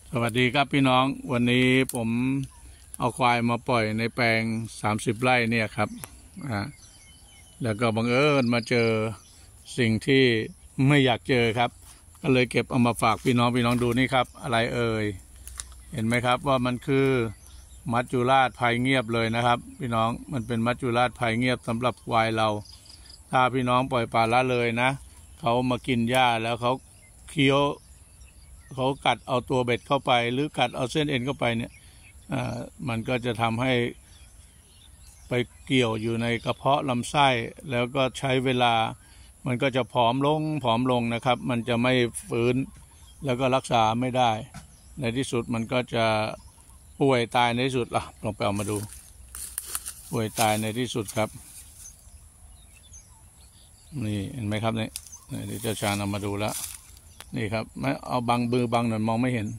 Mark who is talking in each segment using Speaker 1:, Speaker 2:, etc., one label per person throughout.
Speaker 1: สวัสดีครับพี่น้องวันนี้ผมเอาควายมาปล่อยในแปลง30 ไร่เนี่ยครับแล้วก็บังเอิญมาเจอสิ่งที่ไม่อยากเจอครับก็เลยเก็บเอามาฝากพี่น้องดูนี่ครับอะไรเอ่ยเห็นไหมครับว่ามันคือมัจจุราชภัยเงียบเลยนะครับพี่น้องมันเป็นมัจจุราชภัยเงียบสำหรับควายเราถ้าพี่น้องปล่อยปละละเลยนะเขามากินหญ้าแล้วเขาเคี้ยวเขากัดเอาตัวเบ็ดเข้าไปหรือกัดเอาเส้นเอ็นเข้าไปเนี่ยมันก็จะทำให้ไปเกี่ยวอยู่ในกระเพาะลำไส้แล้วก็ใช้เวลามันก็จะผอมลงนะครับมันจะไม่ฟื้นแล้วก็รักษาไม่ได้ในที่สุดมันก็จะป่วยตายในที่สุดลองไปเอามาดูป่วยตายในที่สุดครับนี่เห็นไหมครับเนี่ยเดี๋ยวเจ้าชาญเอามาดูแล้วนี่ครับไม่เอาบังมือบังหน่อยมองไม่เห็น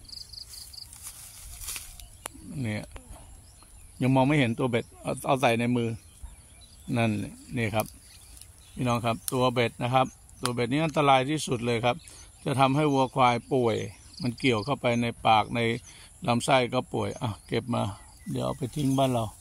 Speaker 1: เนี่ยยังมองไม่เห็นตัวเบ็ดเอาใส่ในมือนั่นนี่ครับพี่น้องครับตัวเบ็ดนะครับตัวเบ็ดนี้อันตรายที่สุดเลยครับจะทำให้วัวควายป่วยมันเกี่ยวเข้าไปในปากในลำไส้ก็ป่วยเก็บมาเดี๋ยวเอาไปทิ้งบ้านเรา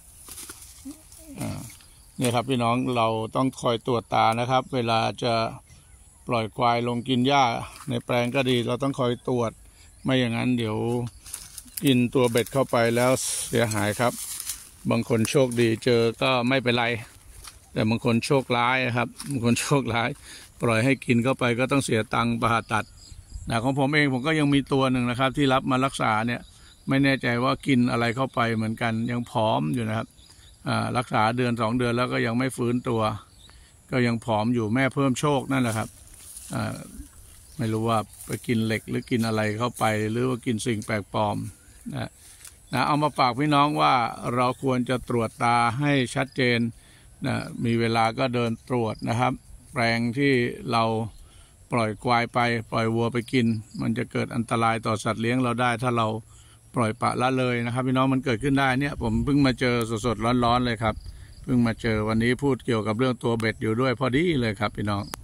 Speaker 1: เนี่ยครับพี่น้องเราต้องคอยตรวจตานะครับเวลาจะปล่อยควายลงกินหญ้าในแปลงก็ดีเราต้องคอยตรวจไม่อย่างนั้นเดี๋ยวกินตัวเบ็ดเข้าไปแล้วเสียหายครับบางคนโชคดีเจอก็ไม่เป็นไรแต่บางคนโชคร้ายครับบางคนโชคร้ายปล่อยให้กินเข้าไปก็ต้องเสียตังค์ผ่าตัดของผมเองผมก็ยังมีตัวหนึ่งนะครับที่รับมารักษาเนี่ยไม่แน่ใจว่ากินอะไรเข้าไปเหมือนกันยังผอมอยู่นะครับรักษาเดือน2 เดือนแล้วก็ยังไม่ฟื้นตัวก็ยังผอมอยู่แม่เพิ่มโชคนั่นแหละครับไม่รู้ว่าไปกินเหล็กหรือกินอะไรเข้าไปหรือว่ากินสิ่งแปลกปลอมเอามาฝากพี่น้องว่าเราควรจะตรวจตาให้ชัดเจนมีเวลาก็เดินตรวจนะครับแปลงที่เราปล่อยควายไปปล่อยวัวไปกินมันจะเกิดอันตรายต่อสัตว์เลี้ยงเราได้ถ้าเราปล่อยปละละเลยนะครับพี่น้องมันเกิดขึ้นได้เนี่ยผมเพิ่งมาเจอสดๆร้อนๆเลยครับเพิ่งมาเจอวันนี้พูดเกี่ยวกับเรื่องตัวเบ็ดอยู่ด้วยพอดีเลยครับพี่น้อง